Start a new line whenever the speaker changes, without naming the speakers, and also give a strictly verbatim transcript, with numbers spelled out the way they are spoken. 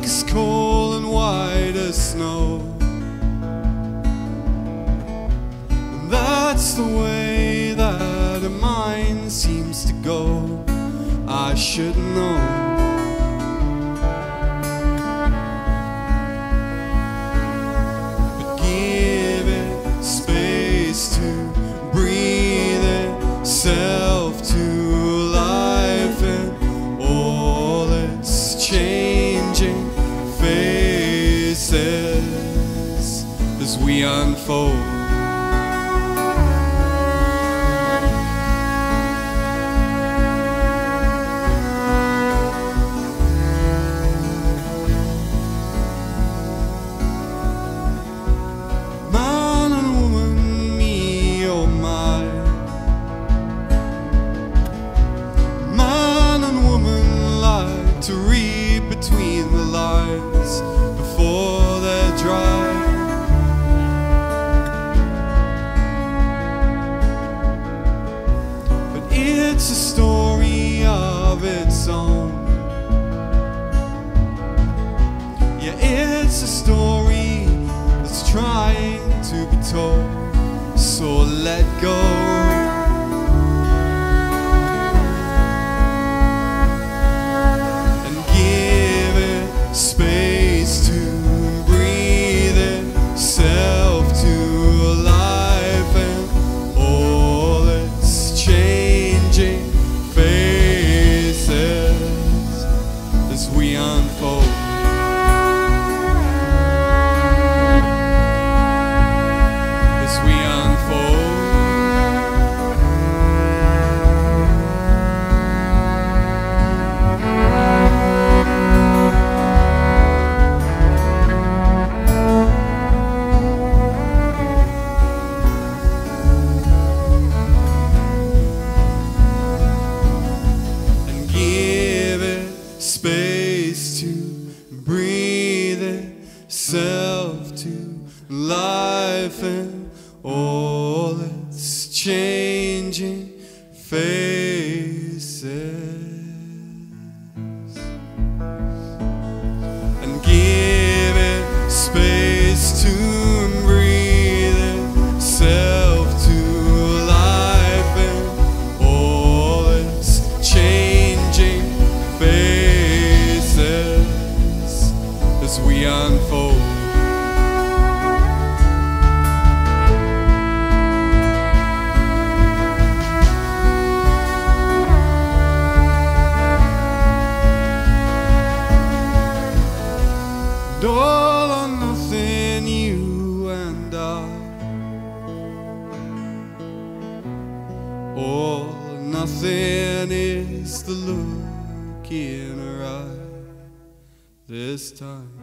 dark as coal and white as snow. And that's the way that a mind seems to go. I should know. But give it space to breathe itself to life and all its changing faces as we unfold. To read between the lines before they're dry. But it's a story of its own. Yeah, it's a story that's trying to be told. So let go. Space to breathe itself to life and all its changing faces as we unfold. As we unfold. Space to breathe itself to life and all its changing faces, and give it space to breathe itself to life and all its changing faces as we unfold. And all or nothing, you and I. All or nothing is the look in her eye this time.